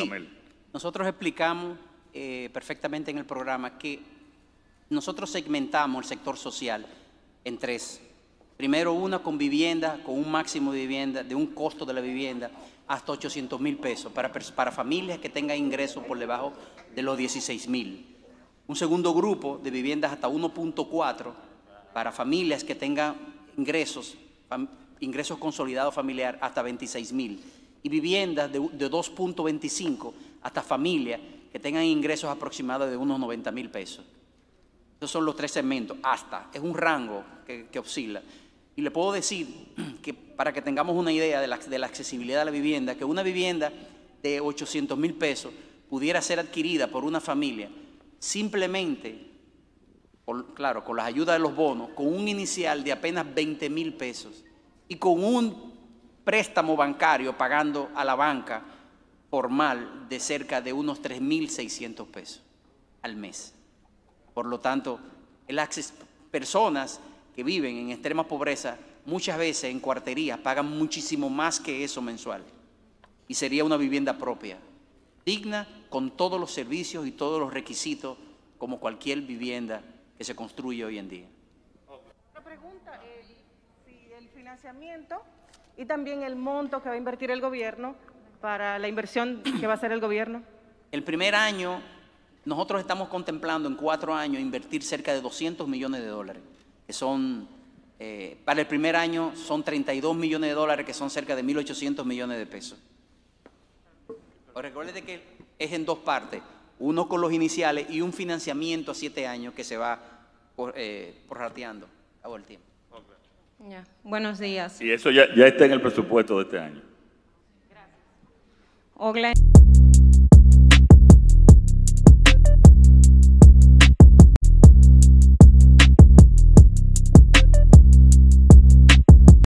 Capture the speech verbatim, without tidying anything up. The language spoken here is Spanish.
Camel. Nosotros explicamos eh, perfectamente en el programa que nosotros segmentamos el sector social en tres. Primero, una con vivienda, con un máximo de vivienda, de un costo de la vivienda hasta ochocientos mil pesos para, para familias que tengan ingresos por debajo de los dieciséis mil. Un segundo grupo de viviendas hasta uno punto cuatro para familias que tengan ingresos, fam, ingresos consolidados familiar hasta veintiséis mil. Y viviendas de, de dos punto veinticinco hasta familias que tengan ingresos aproximados de unos noventa mil pesos. Esos son los tres segmentos, hasta. Es un rango que, que oscila. Y le puedo decir que para que tengamos una idea de la, de la accesibilidad de la vivienda, que una vivienda de ochocientos mil pesos pudiera ser adquirida por una familia simplemente, por, claro, con las ayudas de los bonos, con un inicial de apenas veinte mil pesos y con un préstamo bancario pagando a la banca formal de cerca de unos tres mil seiscientos pesos al mes. Por lo tanto, el acceso, personas que viven en extrema pobreza, muchas veces en cuarterías, pagan muchísimo más que eso mensual. Y sería una vivienda propia, digna, con todos los servicios y todos los requisitos, como cualquier vivienda que se construye hoy en día. Otra pregunta, eh, si el financiamiento y también el monto que va a invertir el gobierno para la inversión que va a hacer el gobierno. El primer año, nosotros estamos contemplando en cuatro años invertir cerca de doscientos millones de dólares, que son, eh, para el primer año son treinta y dos millones de dólares, que son cerca de mil ochocientos millones de pesos. Pero recuerde que es en dos partes, uno con los iniciales y un financiamiento a siete años que se va por, eh, prorrateando. Acabó el tiempo. Ya. Buenos días. Y eso ya, ya está en el presupuesto de este año. Gracias.